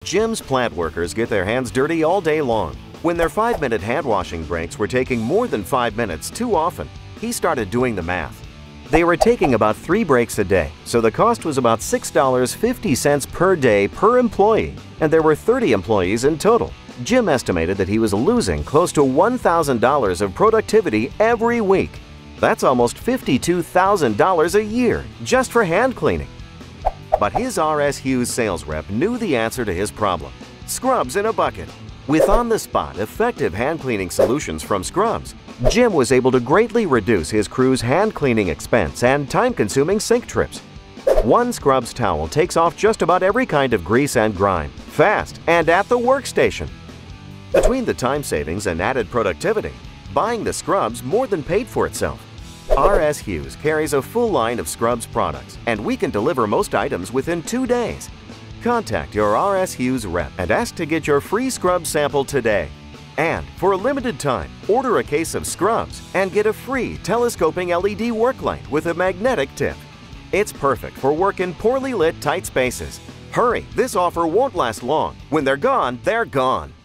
Jim's plant workers get their hands dirty all day long. When their 5-minute hand washing breaks were taking more than 5 minutes too often, he started doing the math. They were taking about 3 breaks a day, so the cost was about $6.50 per day per employee, and there were 30 employees in total. Jim estimated that he was losing close to $1,000 of productivity every week. That's almost $52,000 a year just for hand cleaning. But his R.S. Hughes sales rep knew the answer to his problem: Scrubs in a bucket. With on-the-spot, effective hand cleaning solutions from Scrubs, Jim was able to greatly reduce his crew's hand cleaning expense and time-consuming sink trips. One Scrubs towel takes off just about every kind of grease and grime, fast and at the workstation. Between the time savings and added productivity, buying the Scrubs more than paid for itself. R.S. Hughes carries a full line of Scrubs products, and we can deliver most items within 2 days. Contact your R.S. Hughes rep and ask to get your free Scrubs sample today. And for a limited time, order a case of Scrubs and get a free telescoping LED work light with a magnetic tip. It's perfect for work in poorly lit, tight spaces. Hurry, this offer won't last long. When they're gone, they're gone.